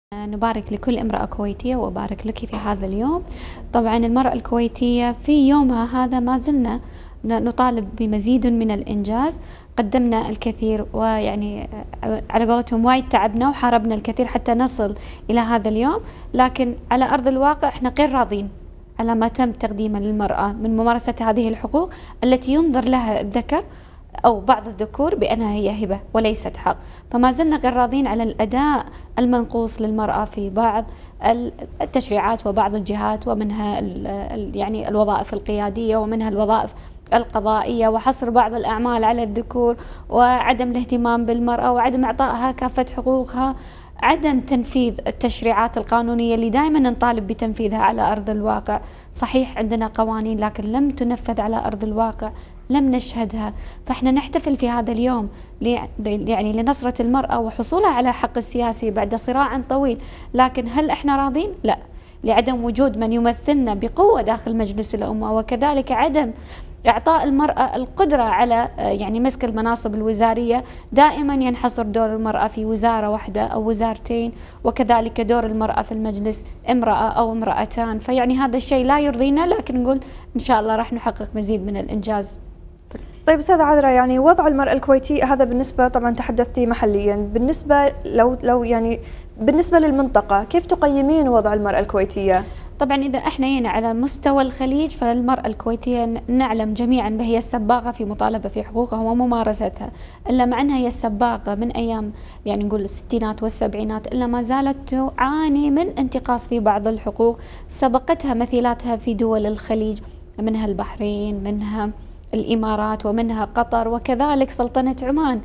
نبارك لكل امرأة كويتية وأبارك لك في هذا اليوم. طبعا المرأة الكويتية في يومها هذا ما زلنا نطالب بمزيد من الإنجاز. قدمنا الكثير ويعني على قولتهم وايد تعبنا وحاربنا الكثير حتى نصل إلى هذا اليوم، لكن على أرض الواقع احنا غير راضين على ما تم تقديمه للمرأة من ممارسة هذه الحقوق التي ينظر لها الذكر أو بعض الذكور بأنها هي هبة وليست حق. فما زلنا غير راضين على الأداء المنقوص للمرأة في بعض التشريعات وبعض الجهات، ومنها يعني الوظائف القيادية ومنها الوظائف القضائية، وحصر بعض الأعمال على الذكور، وعدم الاهتمام بالمرأة، وعدم إعطائها كافة حقوقها، عدم تنفيذ التشريعات القانونية اللي دائما نطالب بتنفيذها على أرض الواقع. صحيح عندنا قوانين لكن لم تنفذ على أرض الواقع، لم نشهدها. فاحنا نحتفل في هذا اليوم يعني لنصرة المرأة وحصولها على الحق السياسي بعد صراع طويل، لكن هل احنا راضين؟ لا، لعدم وجود من يمثلنا بقوة داخل مجلس الأمة، وكذلك عدم إعطاء المرأة القدرة على يعني مسك المناصب الوزارية. دائما ينحصر دور المرأة في وزارة واحدة أو وزارتين، وكذلك دور المرأة في المجلس امرأة أو امرأتان. فيعني هذا الشيء لا يرضينا، لكن نقول إن شاء الله راح نحقق مزيد من الإنجاز. طيب أستاذة عذرا، يعني وضع المرأة الكويتية هذا بالنسبة طبعا تحدثتي محليا، بالنسبة لو يعني بالنسبة للمنطقة كيف تقيمين وضع المرأة الكويتية؟ طبعا إذا احنا هنا على مستوى الخليج فالمرأة الكويتية نعلم جميعا بهي السباقة في مطالبة في حقوقها وممارستها، إلا مع أنها هي السباقة من أيام يعني نقول الستينات والسبعينات، إلا ما زالت تعاني من انتقاص في بعض الحقوق سبقتها مثيلاتها في دول الخليج، منها البحرين، منها الإمارات، ومنها قطر، وكذلك سلطنة عمان.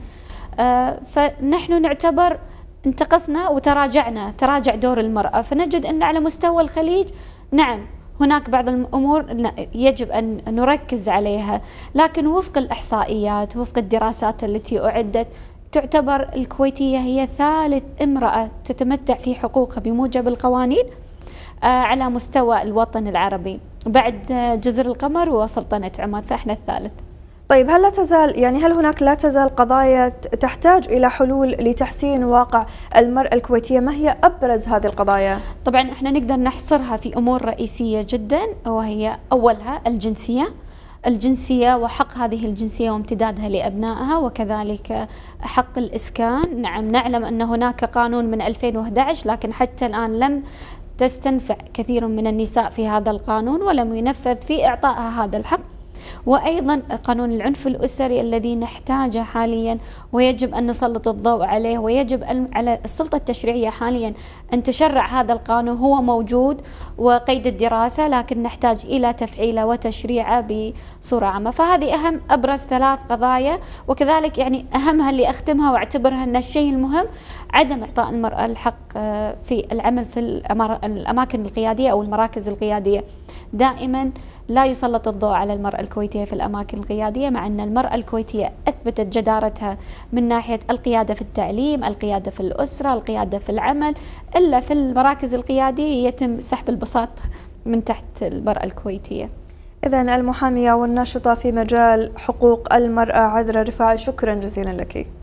فنحن نعتبر انتقصنا وتراجعنا، تراجع دور المرأة. فنجد أن على مستوى الخليج نعم هناك بعض الأمور يجب أن نركز عليها، لكن وفق الإحصائيات وفق الدراسات التي أعدت تعتبر الكويتية هي ثالث امرأة تتمتع في حقوقها بموجب القوانين على مستوى الوطن العربي بعد جزر القمر وسلطنة عمان، فإحنا الثالث. طيب هل هناك لا تزال قضايا تحتاج إلى حلول لتحسين واقع المرأة الكويتية؟ ما هي أبرز هذه القضايا؟ طبعا احنا نقدر نحصرها في أمور رئيسية جدا، وهي أولها الجنسية وحق هذه الجنسية وامتدادها لأبنائها، وكذلك حق الإسكان. نعم نعلم أن هناك قانون من 2011 لكن حتى الآن لم تستنفع كثير من النساء في هذا القانون ولم ينفذ في إعطائها هذا الحق. وأيضا قانون العنف الأسري الذي نحتاجه حاليا ويجب أن نسلط الضوء عليه، ويجب على السلطة التشريعية حاليا أن تشرع هذا القانون. هو موجود وقيد الدراسة لكن نحتاج إلى تفعيله وتشريعه بصورة عامة. فهذه أهم أبرز ثلاث قضايا، وكذلك يعني أهمها اللي أختمها واعتبرها أن الشيء المهم عدم إعطاء المرأة الحق في العمل في الأماكن القيادية أو المراكز القيادية. دائما لا يسلط الضوء على المرأة الكويتية في الأماكن القيادية، مع أن المرأة الكويتية أثبتت جدارتها من ناحية القيادة في التعليم، القيادة في الأسرة، القيادة في العمل، إلا في المراكز القيادية يتم سحب البساط من تحت المرأة الكويتية. إذن المحامية والناشطة في مجال حقوق المرأة عذرا رفاعي، شكرا جزيلا لك.